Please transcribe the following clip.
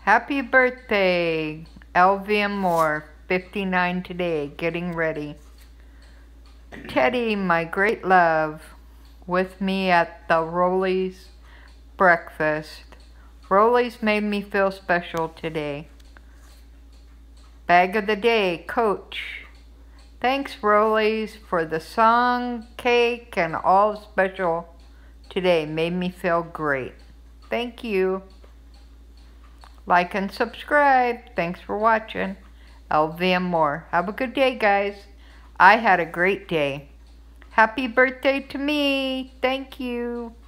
Happy birthday, waitress, 59 today, getting ready. Teddy, my great love, with me at the Rollies breakfast. Rollies made me feel special today. Bag of the day, Coach. Thanks, Rollies, for the song, cake, and all special today. Made me feel great. Thank you. Like and subscribe. Thanks for watching. waitress. Have a good day, guys. I had a great day. Happy birthday to me. Thank you.